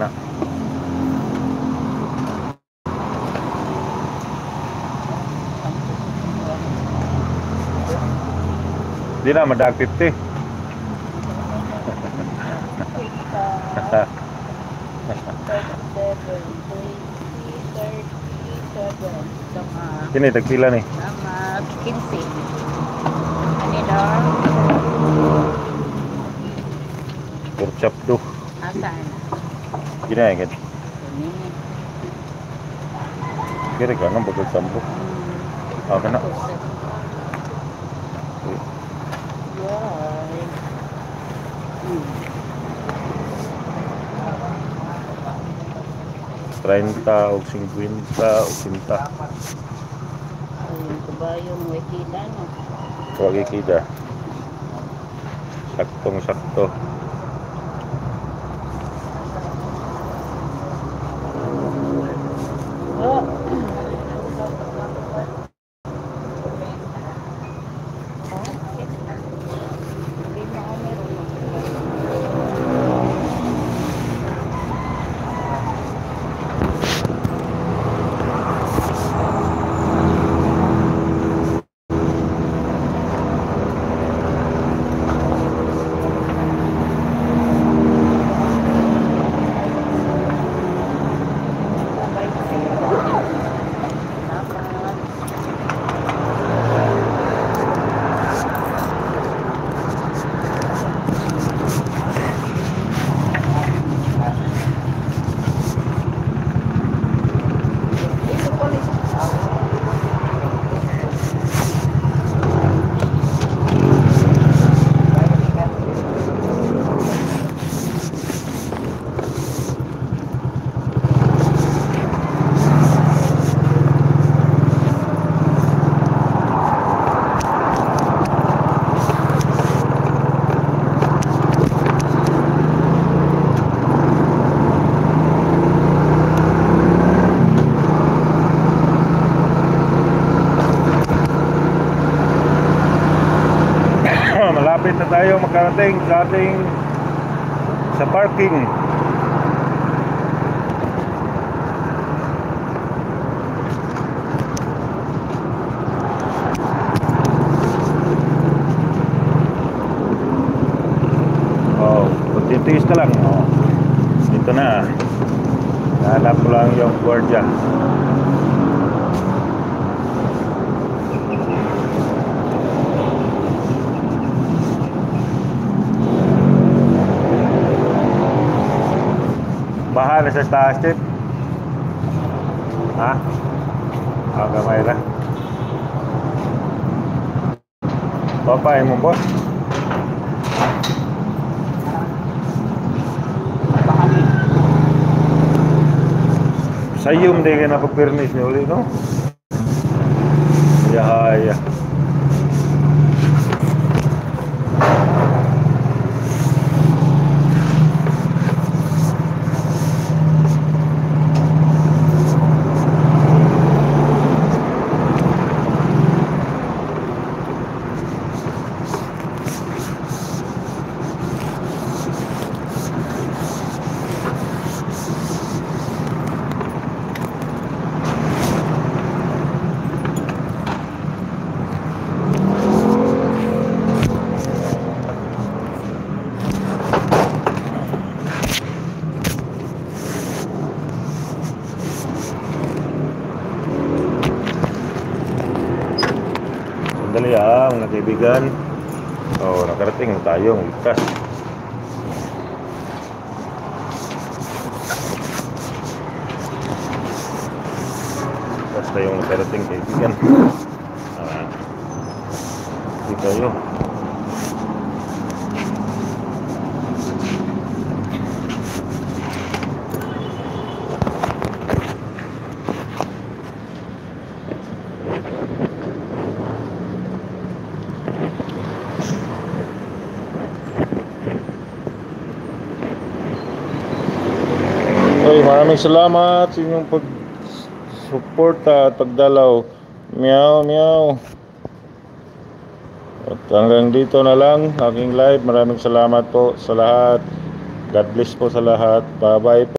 na. Di na madag 50. Kini tagpila ni? Sama 15. Ani daw? Kurchap do. Asan? Gina ya kan? Ini. Kira ka nang bagag sampo. Okay na. Treinta o 50 o 50. Ito ba yung wikida, no? Huwag ikida. Saktong-sakto. Oh. Malapit na tayo makarating sa ating sa parking. Oh, pagtitiis ka lang. Oh. Dito na. Nahanap ko lang yung gwardiya. Bahala sa taas, Chip. Ha? Gamay lang. Papay mo, boss. Sayom din ka na pag-permis niya ulit, no? Yahaya. Sandali mga kaibigan. Oh, nakarating na tayo. Ligtas. Ligtas tayong nakarating, kaibigan. Hindi tayo. Maraming salamat sa inyong pag-suporta at pagdalaw. Meow, meow. At hanggang dito na lang aking live. Maraming salamat po sa lahat. God bless po sa lahat. Bye-bye.